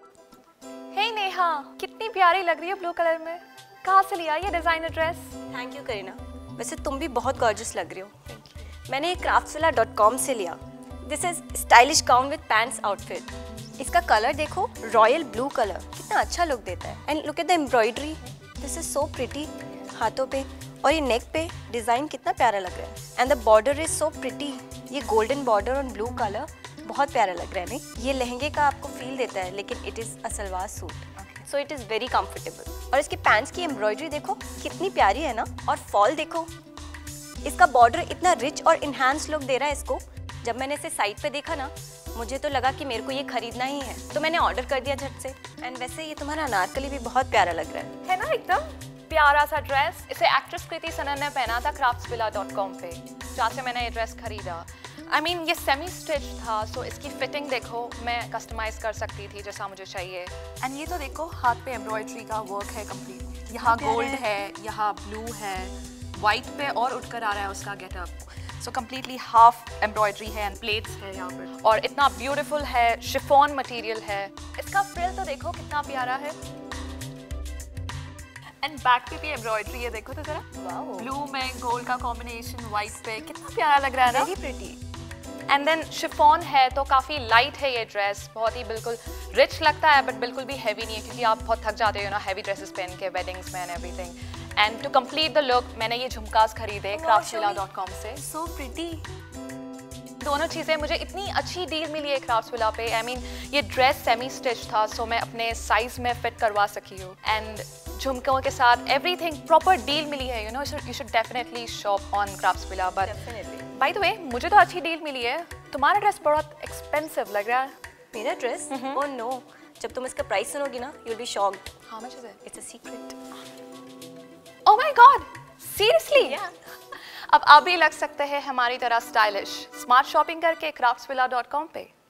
हे नेहा, कितनी प्यारी लग रही है ब्लू कलर में। कहाँ से लिया ये designer dress? Thank you Kareena, वैसे तुम भी बहुत गॉर्जियस लग रही हो। मैंने ये craftsvilla.com से लिया। This is stylish gown with pants outfit. इसका कलर देखो, रॉयल ब्लू कलर, कितना अच्छा लुक देता है। And look at the embroidery, this is so pretty. हाथों पे और ये नेक पे डिज़ाइन कितना प्यारा लग रहा है। And the border is so pretty, ये गोल्डन बॉर्डर और ब्लू कलर बहुत प्यारा लग रहा है। नहीं, ये लहंगे का आपको फील देता है, लेकिन it is a salwar suit, so it is very comfortable. और इसके पैंट्स की एम्ब्रॉयडरी देखो कितनी प्यारी है ना, और फॉल देखो, इसका बॉर्डर इतना रिच और इन्हांस लुक दे रहा है इसको। जब मैंने इसे साइड पे देखा ना, मुझे तो लगा कि मेरे को ये खरीदना ही है, तो मैंने ऑर्डर कर दिया झट से। एंड वैसे ये तुम्हारा अनारकली भी बहुत प्यारा लग रहा है ना, एकदम प्यारा सा ड्रेस। इसे एक्ट्रेस कृति सनन ने पहना था craftsvilla.com पे, जहाँ से मैंने ये ड्रेस खरीदा। I mean, ये सेमी स्टिच था, सो इसकी फिटिंग देखो, मैं कस्टमाइज कर सकती थी जैसा मुझे चाहिए। एंड ये तो देखो, हाथ पे एम्ब्रॉयडरी का वर्क है कंप्लीट। यहाँ गोल्ड है, यहाँ ब्लू है, वाइट पे और उठकर आ रहा है उसका getup. So completely half embroidery है एंड प्लेट्स है यहाँ पर, और इतना ब्यूटीफुल है, शिफॉन मटेरियल है। इसका फ्रिल तो देखो कितना प्यारा है। एंड बैक पे भी एम्ब्रॉयडरी है, देखो तो जरा, ब्लू में गोल्ड का कॉम्बिनेशन वाइट पे, कितना प्यारा लग रहा है ना, very pretty. And then chiffon है, तो काफ़ी लाइट है ये ड्रेस, बहुत ही बिल्कुल रिच लगता है, बट बिल्कुल भी हैवी नहीं है, क्योंकि आप बहुत थक जाते हो ना हैवी ड्रेसेस पहन के वेडिंग्स में and everything. And to complete the look मैंने ये झुमकास खरीदे craftsvilla.com से। So pretty. दोनों चीज़ें मुझे इतनी अच्छी डील मिली है क्राफ्ट्सविला पे। आई मीन, ये ड्रेस सेमी स्टिच था, सो मैं अपने साइज में फिट करवा सकी हूँ। एंड झुमकों के साथ एवरीथिंग प्रॉपर डील मिली है। You know, you should definitely shop on Craftsvilla. But by the way, मुझे तो अच्छी डील मिली है। तुम्हारा ड्रेस बहुत एक्सपेंसिव लग रहा है। मेरा ड्रेस? ओह नो, जब तुम इसका प्राइस सुनोगी ना, you will be shocked. How much is it? It's a secret. Oh my God, seriously? अब आप भी लग सकते हैं हमारी तरह स्टाइलिश। स्मार्ट शॉपिंग करके craftsvilla.com पे।